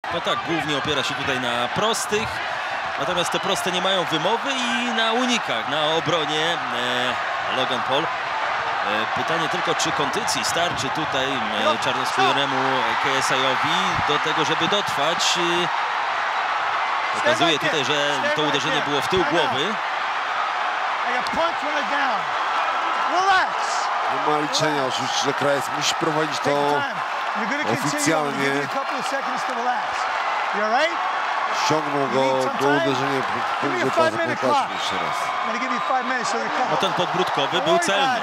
No tak, głównie opiera się tutaj na prostych, natomiast te proste nie mają wymowy i na unikach, na obronie Logan Paul. Pytanie tylko, czy kondycji starczy tutaj czarnoskóremu KSI-owi do tego, żeby dotrwać. Pokazuje tutaj, że to uderzenie było w tył głowy. Nie ma liczenia oczywiście, że Krajec musi prowadzić to oficjalnie. Ściągnął go do uderzenia w punkt wypadu. Pokażmy jeszcze raz. No ten podbródkowy był celny.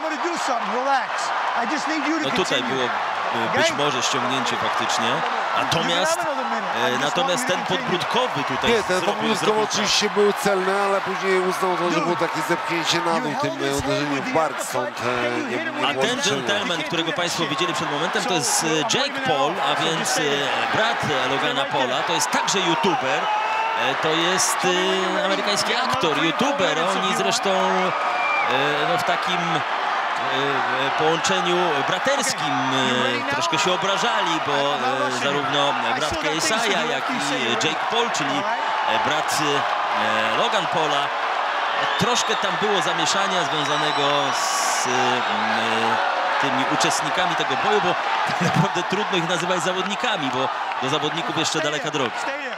No tutaj było być może ściągnięcie faktycznie. Natomiast ten podbródkowy tutaj nie, ten podbródkowy oczywiście był celny, ale później uznał to, że było takie zepchnięcie na dół tym uderzeniem w bark, stąd nie A ten gentleman, którego Państwo widzieli przed momentem, to jest Jake Paul, a więc brat Logana Paula, to jest także youtuber. To jest amerykański aktor, youtuber. Oni zresztą no, w takim połączeniu braterskim troszkę się obrażali, bo zarówno brat KSI, jak i Jake Paul, czyli brat Logan Paula, troszkę tam było zamieszania związanego z tymi uczestnikami tego boju, bo tak naprawdę trudno ich nazywać zawodnikami, bo do zawodników jeszcze daleka droga.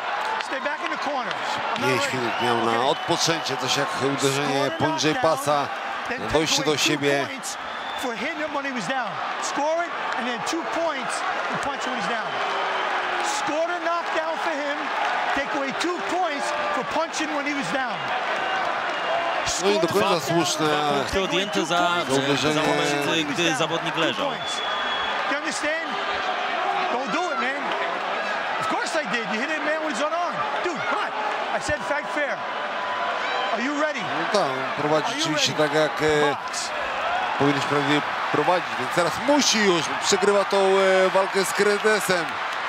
5 minut miał na odpoczęcie, coś jak uderzenie poniżej pasa, dojście do siebie. For hitting him when he was down, score it, and then 2 points and punch when he's down. Score a knockdown for him, take away 2 points for punching when he was down. No i do końca słuszne, ale odjęte za moment, gdy zawodnik leżał. You understand? Don't do it, man. Of course I did. You hit him, man, when he's unarmed. Dude, come on. I said fight fair. Are you ready? No tak, prowadzi oczywiście tak jak powinniśmy prowadzić, więc teraz musi już, przegrywa tą walkę z Kredesem.